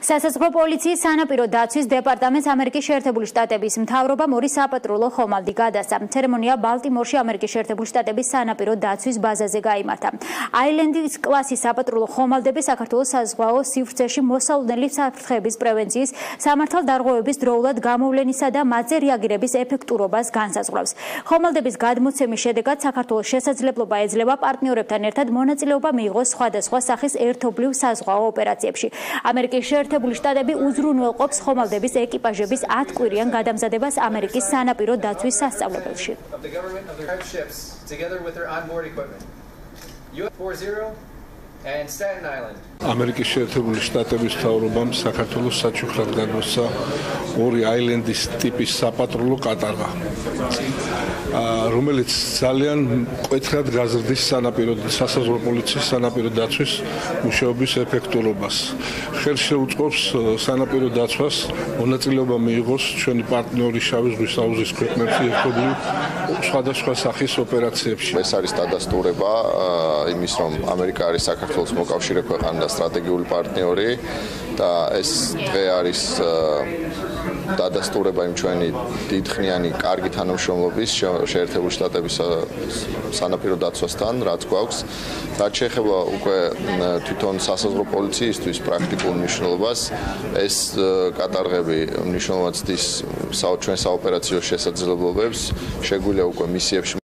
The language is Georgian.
სასაზღვრო პოლიციის სანაპირო დაცვის დეპარტამენტს ამერიკის შეერთებული შტატების მთავრობამ ორი საპატრულო ხომალდი გადასცა. ცერემონია ბალტიმორში ამერიკის შეერთებული შტატების სანაპირო დაცვის ბაზაზე გაიმართა. აილენდის კლასის საპატრულო ხომალდები საქართველოს საზღვაო სივრცეში მოსალოდნელი საფრთხეების პრევენციის, სამართალდარღვევების დროულად გამოვლენისა და მათზე რეაგირების ეფექტურობას განსაზღვრავს. ხომალდების გადმოცემის შედეგად საქართველოს შესაძლებლობა ეძლევა პარტნიორებთან ერთად მონაწილეობა მიიღოს სხვადასხვა სახის ერთობლივ საზღვაო ოპერაციებში. ამერიკის შეერთებული შტატები უზრუნველყოფს ხომალდების ეკიპაჟების 10 კვირიან გადამზადებას ამერიკის სანაპირო დაცვის სასწავლებელში. ამერიკის შეერთებული შტატების მთავრობამ საქართველოს საჩუქრად გადმოსცა ორი აილენდის ტიპის საპატრულო კატარღა, რომელიც ძალიან მკვეთრად გაზრდის სასაზღვრო პოლიციის სანაპირო დაცვის მუშაობის ეფექტურობას. ხელს შეუწყობს სანაპირო დაცვას მონაწილეობა მიიღოს ჩვენი პარტნიორი შავი ზღვის აუზის ქვეყნებში ერთობლივ სხვადასხვა სახის ოპერაციებში. ეს არის დადასტურება იმის, რომ ამერიკა არის საქართველოს მოკავშირე ქვეყანა და სტრატეგიული პარტნიორი და ეს დღე არის დადასტურება იმ ჩვენი დიდხნიანი კარგი თანამშრომლობის შეერთებული შტატების სანაპირო დაცვასთან, რაც გვაქვს. რაც შეეხება უკვე თვითონ სასაზღვრო პოლიციისთვის პრაქტიკულ მნიშვნელობას, ეს კატარღები მნიშვნელოვნად ცდის ჩვენ საოპერაციო შესაძლებლობებს, შეგვიძლია უკვე მისიებში